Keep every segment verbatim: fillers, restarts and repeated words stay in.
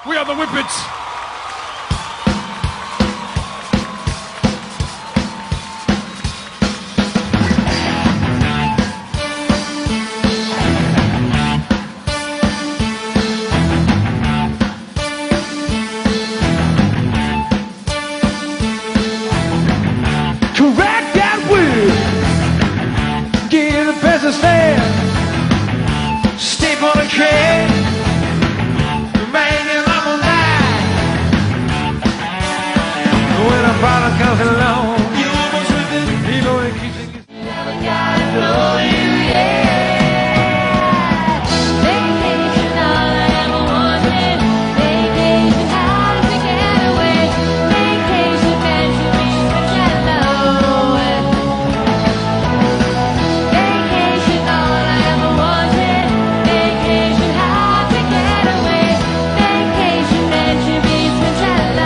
We are the Whippets. Correct that wheel. Get the peasants stand. Step on a train. When a product comes along, you almost with it, you know it keeps it. Never gotta know you yet. Vacation, all I ever wanted. Vacation, how to get away. Vacation, measure me for jello. Vacation, all I ever wanted. Vacation, how to get away. Vacation, measure me for jello.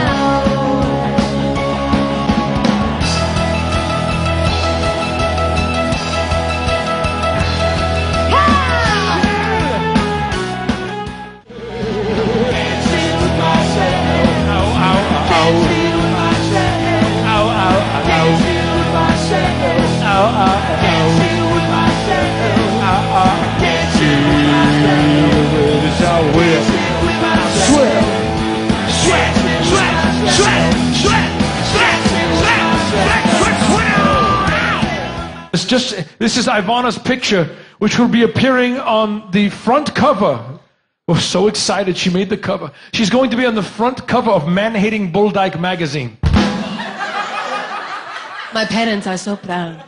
It's just, this is Ivana's picture, which will be appearing on the front cover. We're so excited she made the cover. She's going to be on the front cover of Man-Hating Bulldyke magazine. My parents are so proud.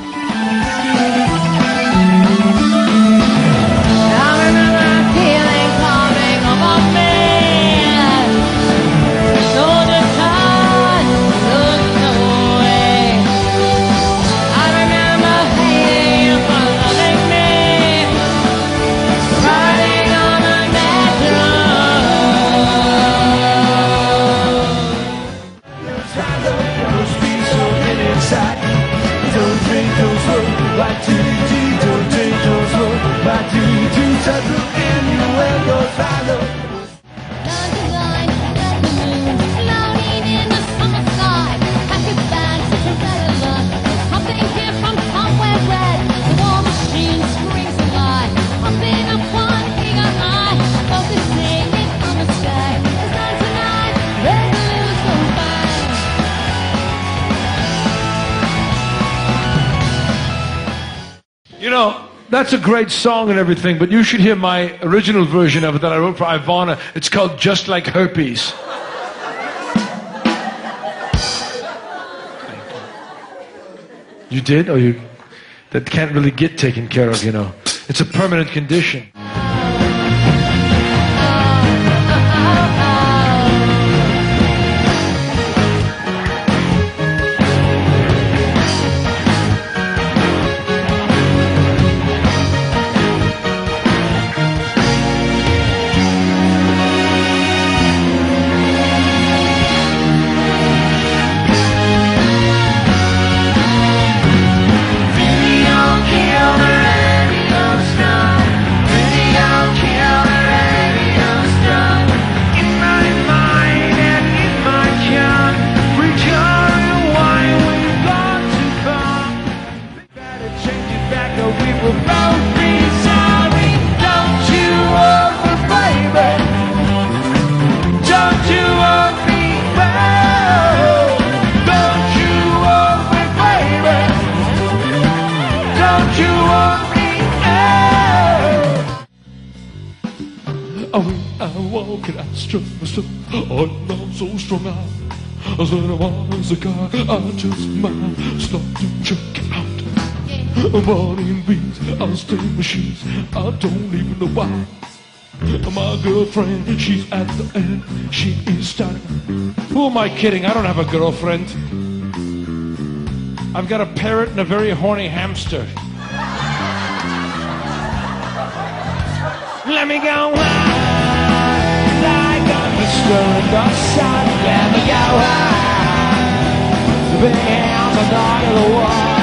You know, that's a great song and everything, but you should hear my original version of it that I wrote for Ivana. It's called Just Like Herpes. You did? Or you... That can't really get taken care of, you know. It's a permanent condition. I walk it, I strut myself, oh, I'm so strong out. As when I was a guy, I just might start to check it out. Morning beats, I'll stay machines, I don't even know why. My girlfriend, she's at the end, she is starting. Who am I kidding? I don't have a girlfriend. I've got a parrot and a very horny hamster. Let me go high, like a mister in the sun. Let me go high, the big hands are not in the wall.